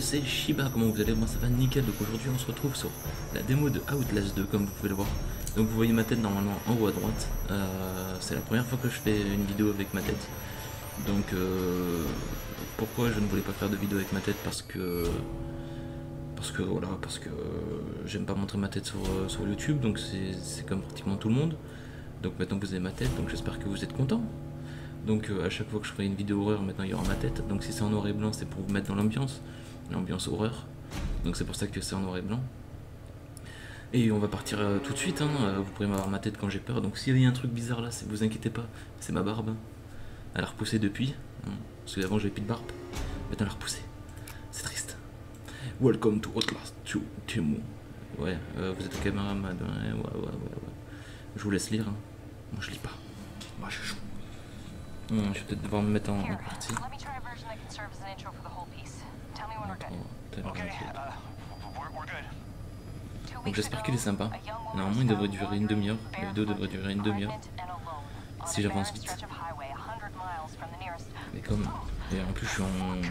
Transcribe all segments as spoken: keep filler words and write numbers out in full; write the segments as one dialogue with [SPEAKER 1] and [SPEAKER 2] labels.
[SPEAKER 1] c'est Shiba, comment vous allez? Moi ça va nickel, donc aujourd'hui on se retrouve sur la démo de Outlast deux comme vous pouvez le voir. Donc vous voyez ma tête normalement en haut à droite, euh, c'est la première fois que je fais une vidéo avec ma tête. Donc euh, pourquoi je ne voulais pas faire de vidéo avec ma tête? Parce que... Parce que voilà, parce que j'aime pas montrer ma tête sur, sur YouTube, donc c'est comme pratiquement tout le monde. Donc maintenant que vous avez ma tête, donc j'espère que vous êtes contents. Donc euh, à chaque fois que je ferai une vidéo horreur, maintenant il y aura ma tête. Donc si c'est en noir et blanc, c'est pour vous mettre dans l'ambiance, l'ambiance horreur. Donc c'est pour ça que c'est en noir et blanc. Et on va partir euh, tout de suite, hein. Euh, vous pourrez m'avoir ma tête quand j'ai peur. Donc s'il y a un truc bizarre là, vous inquiétez pas, c'est ma barbe. Elle a repoussé depuis, hein. Parce qu'avant j'avais plus de barbe, maintenant elle a repoussé. C'est triste. Welcome to Outlast deux, Timo. Ouais, euh, vous êtes au caméraman, ouais, ouais, ouais, ouais, ouais. Je vous laisse lire, hein. Moi je lis pas, moi je joue. Hum, je vais peut-être devoir me mettre en, en partie. Donc j'espère qu'il est sympa. Normalement il devrait durer une demi-heure. La vidéo devrait durer une demi-heure. Si j'avance vite. Mais comme... Et en plus je suis en...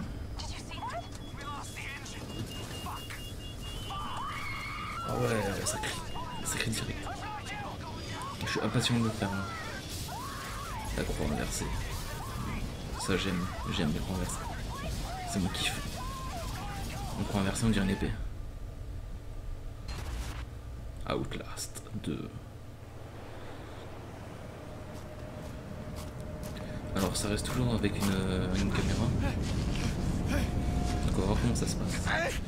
[SPEAKER 1] Ah ouais, ça crie. Ça crie direct. Je suis impatient de le faire. Là. La croix renversée. Ça j'aime. J'aime les croix renversées. C'est mon kiff. Une croix renversée on dirait une épée. Outlast deux. Alors ça reste toujours avec une, une caméra. Donc on va voir comment ça se passe.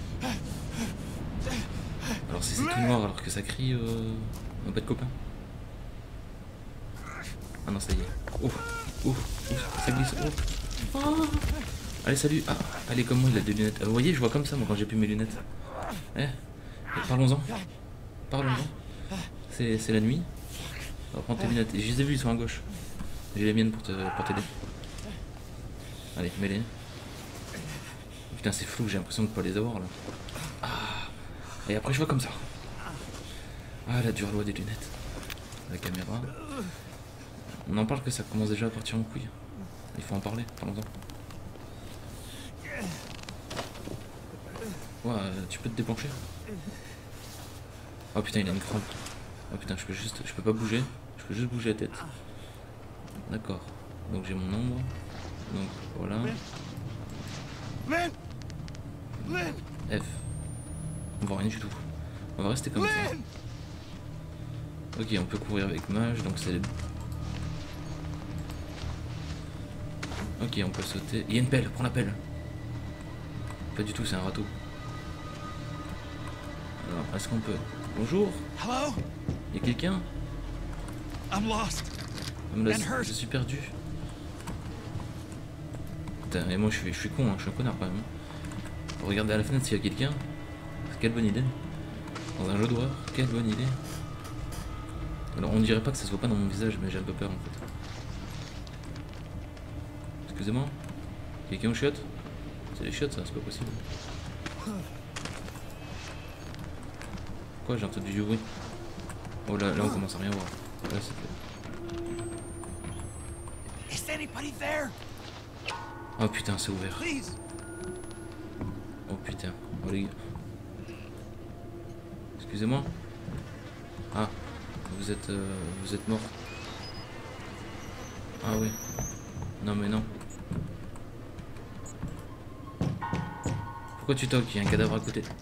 [SPEAKER 1] Alors si c'est tout noir alors que ça crie, euh, on va pas de copain. Ah non ça y est. Oh, oh, oh ça glisse. Oh. Oh. Allez salut. Ah, allez comme moi il a des lunettes. Euh, vous voyez je vois comme ça moi quand j'ai plus mes lunettes. Eh, parlons-en. Parlons-en. C'est la nuit. On va prendre tes lunettes. Et je les ai vues, ils sont à gauche. J'ai les miennes pour t'aider. Te, Allez, mets-les. Putain, c'est flou, j'ai l'impression de pas les avoir là. Ah. Et après, je vois comme ça. Ah, la dure loi des lunettes. La caméra. On en parle que ça commence déjà à partir en couille. Il faut en parler, parlons-en. Ouais, tu peux te dépencher. Oh putain, il a une crampe. Oh putain, je peux juste, je peux pas bouger. Je peux juste bouger la tête. D'accord. Donc j'ai mon ombre. Donc voilà. F. On voit rien du tout. On va rester comme ça. Ok, on peut courir avec mage, donc c'est... Ok, on peut sauter. Il y a une pelle, prends la pelle. Pas du tout, c'est un râteau. Alors, est-ce qu'on peut... Bonjour.
[SPEAKER 2] Hello?
[SPEAKER 1] Il y a quelqu'un?
[SPEAKER 2] I'm lost.
[SPEAKER 1] Je suis perdu. Putain, et moi je suis, je suis con, hein, je suis un connard quand même. Regardez à la fenêtre s'il y a quelqu'un. Quelle bonne idée. Dans un jeu d'horreur, quelle bonne idée. Alors on dirait pas que ça se voit pas dans mon visage, mais j'ai un peu peur en fait. Excusez-moi. Quelqu'un aux chiottes? C'est les chiottes ça, c'est pas possible. Quoi, j'ai entendu du bruit. Oh là, là on commence à rien voir. Là c'est fait. Oh putain, c'est ouvert. Oh putain. Oh les gars. Excusez-moi. Ah, vous êtes euh, vous êtes mort. Ah oui. Non mais non. Pourquoi tu toques? Il y a un cadavre à côté.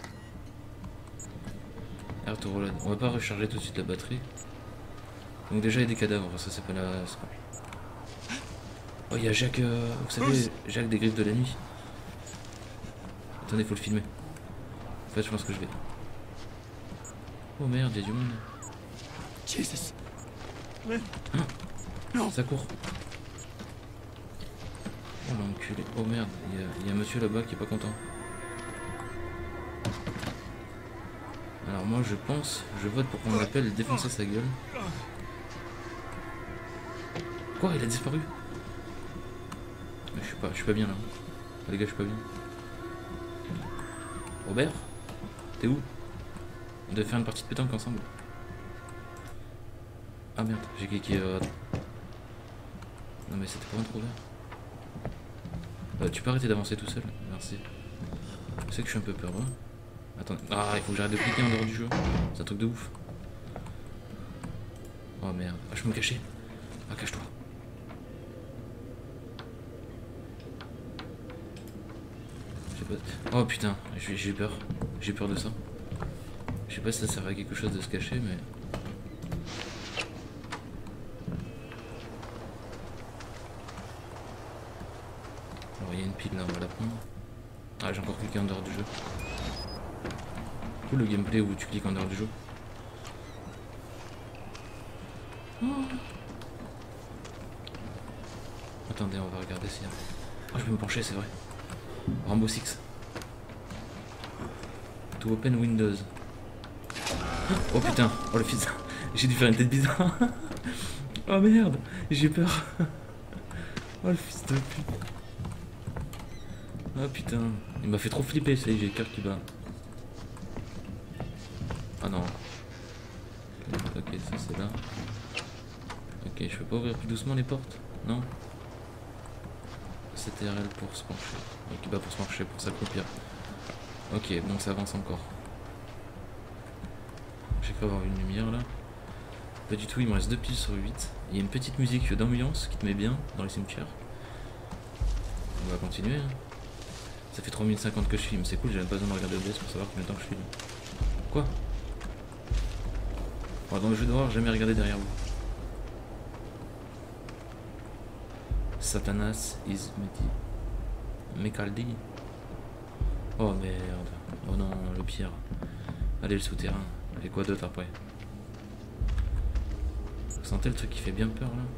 [SPEAKER 1] On va pas recharger tout de suite la batterie. Donc déjà il y a des cadavres, ça c'est pas la... Oh il y a Jacques, euh, vous savez, Jacques des Griffes de la Nuit. Attendez, faut le filmer. En fait je pense que je vais... Oh merde, il y a du monde.
[SPEAKER 2] Jesus.
[SPEAKER 1] Hein, ça court. Oh l'enculé. Oh merde, il y, a, il y a un monsieur là-bas qui est pas content. Alors moi je pense, je vote pour qu'on l'appelle défoncer sa gueule. Quoi, il a disparu? Mais je suis pas, je suis pas bien là. Ah, les gars, je suis pas bien. Robert? T'es où? On devait faire une partie de pétanque ensemble. Ah merde, j'ai cliqué. Euh... Non mais c'était pas un trop vert. Euh, tu peux arrêter d'avancer tout seul, merci. Je sais que je suis un peu peur. Hein. Attends. Ah, il faut que j'arrête de cliquer en dehors du jeu. C'est un truc de ouf. Oh merde. Ah, je peux me cacher. Ah, cache-toi. Pas... Oh putain, j'ai peur. J'ai peur de ça. Je sais pas si ça sert à quelque chose de se cacher, mais... Alors il y a une pile là, on va la prendre. Ah, j'ai encore cliqué en dehors du jeu. Cool le gameplay où tu cliques en dehors du jeu. Oh. Attendez, on va regarder si... Ah, je peux me pencher, c'est vrai. Rambo six. To open Windows. Oh putain, oh le fils. J'ai dû faire une tête bizarre. Oh merde, j'ai peur. Oh le fils de pute. Oh putain, il m'a fait trop flipper, ça y est, j'ai le cœur qui bat. Ah non. Ok, ça c'est là. Ok, je peux pas ouvrir plus doucement les portes? Non. C T R L pour se pencher. Ok, bah pour se pencher, pour s'accroupir. Ok, bon ça avance encore. J'ai cru avoir une lumière là. Pas du tout, il me reste deux piles sur huit. Il y a une petite musique d'ambiance qui te met bien dans les cimetières. On va continuer. Hein. Ça fait trois minutes cinquante que je filme, c'est cool, j'ai même pas besoin de regarder O B S pour savoir combien de temps je filme. Quoi? Oh, dans le jeu d'horreur, jamais regardé derrière vous. Satanas is Meti. Mekaldi. Oh merde. Oh non, le pire. Allez, le souterrain. Et quoi d'autre après? Vous sentez le truc qui fait bien peur là?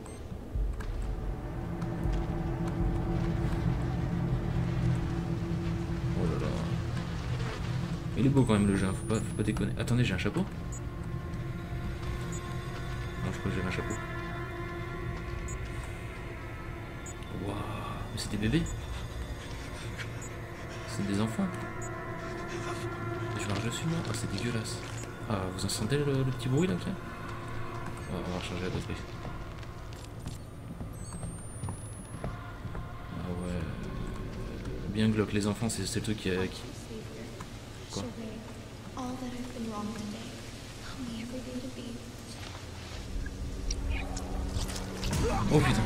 [SPEAKER 1] Oh là là. Il est beau quand même le jeu, faut pas, faut pas déconner. Attendez, j'ai un chapeau? Non, je crois que j'ai un chapeau. Waouh, mais c'est des bébés? C'est des enfants? Je marche dessus moi? Oh, c'est dégueulasse. Ah, vous en sentez le, le petit bruit là qu'il y a? Oh, on va recharger la batterie. Ah ouais. Bien glauque, les enfants, c'est le truc qui, euh, qui... Quoi? Oh putain.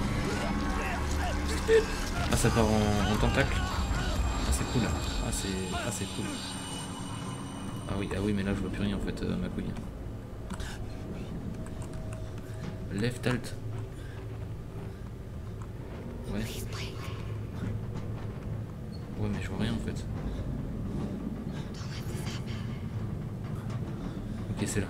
[SPEAKER 1] Ah, ça part en, en tentacle. Ah, c'est cool. Ah, c'est ah, c'est cool. Ah oui, ah oui, mais là je vois plus rien en fait, euh, ma couille. Left alt. Ouais. Ouais, mais je vois rien en fait. Ok, c'est là.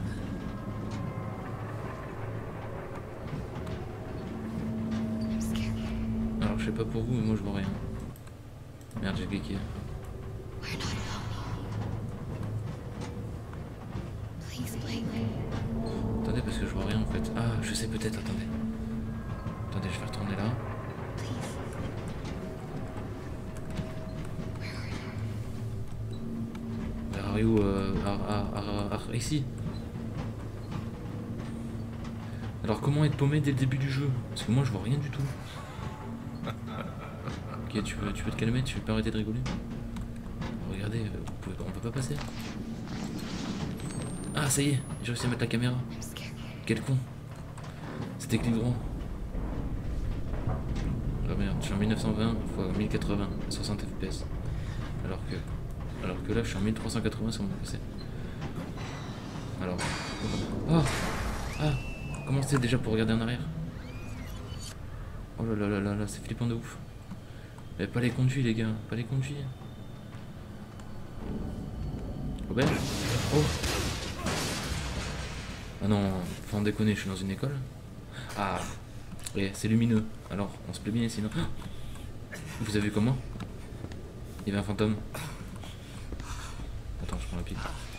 [SPEAKER 1] Alors je sais pas pour vous, mais moi je vois rien. Merde, j'ai cliqué. Attendez, parce que je vois rien en fait. Ah, je sais peut-être, attendez. Attendez, je vais retourner là. Where are you? Euh, are, are, are, are, ici. Alors comment être paumé dès le début du jeu? Parce que moi je vois rien du tout. Ok, tu peux, tu peux te calmer, tu peux arrêter de rigoler. Regardez, vous pouvez, on peut pas passer. Ah ça y est, j'ai réussi à mettre la caméra. Quel con. C'était clic droit. Oh merde, je suis en mille neuf cent vingt fois mille quatre-vingts, soixante F P S. Alors que, alors que là je suis en mille trois cent quatre-vingts sur mon P C. Alors... Oh ah, comment c'est déjà pour regarder en arrière? Oh là là là là là, c'est flippant de ouf. Mais pas les conduits les gars, pas les conduits. Auberge? Oh. Ah non, faut en déconner, je suis dans une école. Ah, ouais, c'est lumineux. Alors, on se plaît bien sinon. Vous avez vu comment? Il y avait un fantôme. Attends, je prends la pile.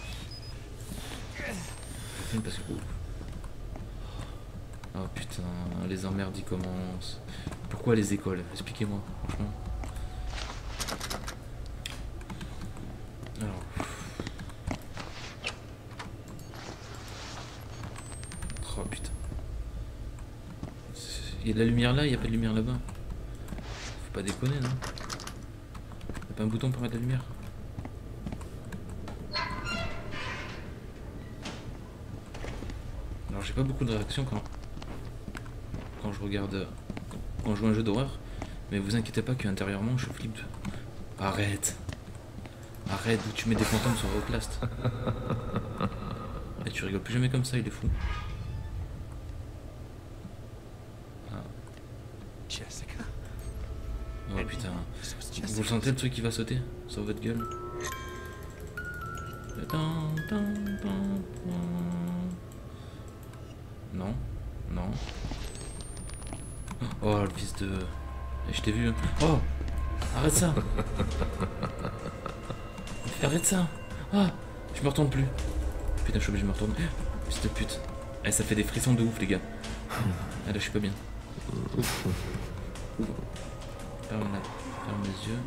[SPEAKER 1] Parce que... Oh putain, les emmerdes ils commencent. Pourquoi les écoles? Expliquez-moi, franchement. Alors... Oh putain. Il y a de la lumière là, il n'y a pas de lumière là-bas. Faut pas déconner, non? Y'a pas un bouton pour mettre de la lumière? Alors j'ai pas beaucoup de réactions quand, quand je regarde, quand je joue à un jeu d'horreur, mais vous inquiétez pas qu'intérieurement je flippe. Arrête. Arrête, où tu mets des fantômes sur Outlast. Et tu rigoles plus jamais comme ça, il est fou. Ah.
[SPEAKER 2] Jessica.
[SPEAKER 1] Oh putain.
[SPEAKER 2] This was
[SPEAKER 1] Vous le
[SPEAKER 2] Jessica.
[SPEAKER 1] sentez le truc qui va sauter sur votre gueule? Non, non. Oh le fils de... Eh, je t'ai vu. Hein. Oh, arrête ça. Arrête ça. Ah, je me retourne plus. Putain, je suis obligé de me retourner. Fils de pute. Eh, ça fait des frissons de ouf les gars. Ah là je suis pas bien. Ferme, la... Ferme les yeux.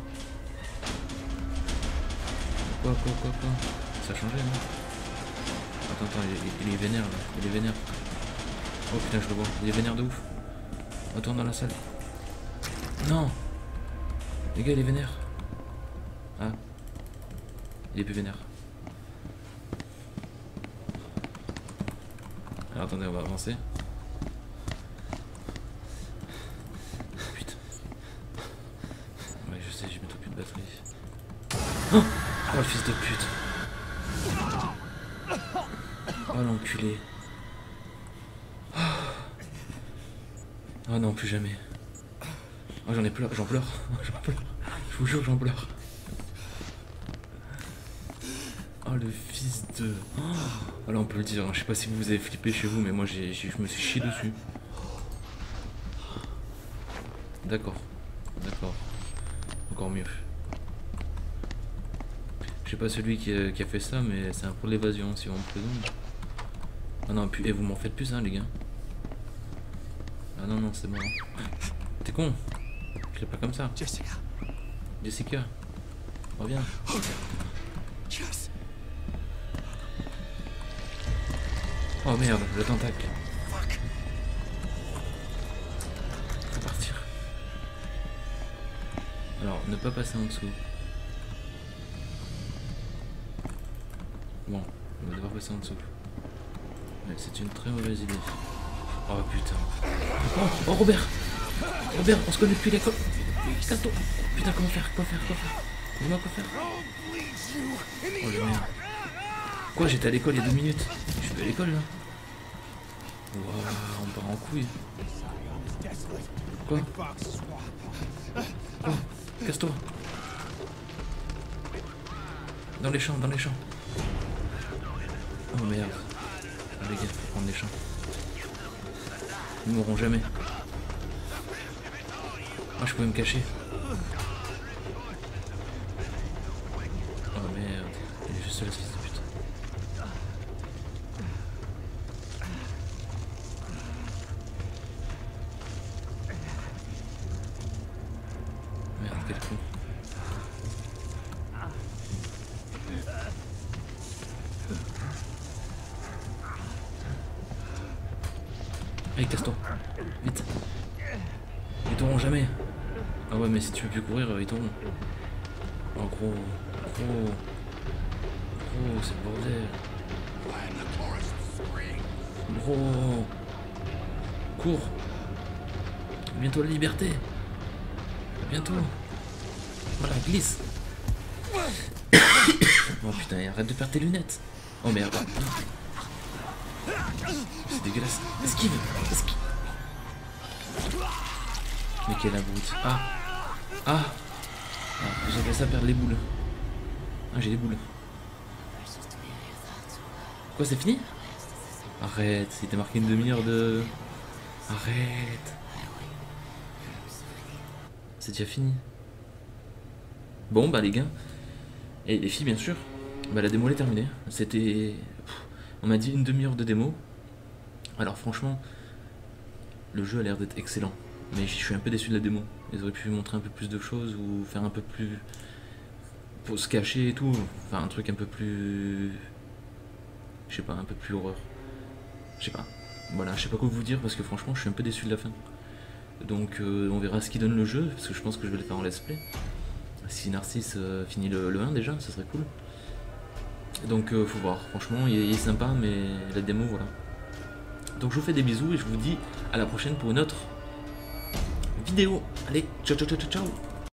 [SPEAKER 1] Quoi, quoi, quoi, quoi? Ça a changé, non? Attends, attends, il est, il est vénère, là. Il est vénère. Oh putain, je le vois. Il est vénère de ouf. Retourne dans la salle. Non! Les gars, il est vénère. Ah. Il est plus vénère. Alors, attendez, on va avancer. Putain. Ouais, je sais, j'ai bientôt plus de batterie. Oh! Oh le fils de pute. Oh l'enculé. Oh non, plus jamais. Oh j'en ai pleure, j'en pleure. J'en pleure. Je vous jure, j'en pleure. Oh le fils de... Oh là on peut le dire, hein. Je sais pas si vous avez flippé chez vous, mais moi j'ai, j'ai, je me suis chié dessus. D'accord. D'accord. Encore mieux. Je sais pas celui qui a, qui a fait ça, mais c'est un pour l'évasion si on me présente. Ah non, puis, et vous m'en faites plus, hein, les gars. Ah non, non, c'est bon. T'es con. Je l'ai pas comme ça.
[SPEAKER 2] Jessica.
[SPEAKER 1] Jessica. Reviens.
[SPEAKER 2] Yes.
[SPEAKER 1] Oh merde, le tentacle.
[SPEAKER 2] Fuck.
[SPEAKER 1] Faut partir. Alors, ne pas passer en dessous. Bon, on va devoir passer en dessous. Mais c'est une très mauvaise idée. Oh putain. Oh, oh Robert. Robert, on se connaît depuis l'école. Casse-toi. Putain, comment faire? Quoi faire? Quoi faire? Dis-moi quoi faire. Oh le merde. Quoi, j'étais à l'école il y a deux minutes. Je suis plus à l'école là. Waouh, on part en couille. Quoi? Quoi? Casse-toi. Dans les champs, dans les champs. Oh merde. Ah, les gars, faut prendre les champs. Ils mourront jamais. Moi je pouvais me cacher. Oh merde. Il est juste là ce fils de pute. Merde, quel con. Allez, casse-toi. Vite. Ils t'auront jamais. Ah ouais, mais si tu veux plus courir, ils t'auront. Oh gros. Gros. Gros, c'est le bordel. Gros. Cours. Bientôt la liberté. Bientôt. Voilà, glisse. Oh putain, arrête de perdre tes lunettes. Oh merde. C'est dégueulasse. Esquive. Esquive. Mais quelle abruti. Ah. Ah. Ah, j'appelle ça perdre les boules. Ah, j'ai des boules. Quoi, c'est fini? Arrête, c'était marqué une demi-heure de... Arrête. C'est déjà fini. Bon, bah les gars. Et les filles, bien sûr. Bah la démo elle est terminée. C'était... On m'a dit une demi-heure de démo. Alors franchement, le jeu a l'air d'être excellent. Mais je suis un peu déçu de la démo. Ils auraient pu montrer un peu plus de choses ou faire un peu plus... Pour se cacher et tout. Enfin un truc un peu plus... Je sais pas, un peu plus horreur. Je sais pas. Voilà, je sais pas quoi vous dire parce que franchement je suis un peu déçu de la fin. Donc euh, on verra ce qui donne le jeu, parce que je pense que je vais le faire en let's play. Si Narcisse euh, finit le, le un déjà, ça serait cool. Donc euh, faut voir, franchement il est, il est sympa mais la démo voilà. Donc je vous fais des bisous et je vous dis à la prochaine pour une autre vidéo. Allez, ciao ciao ciao ciao ciao.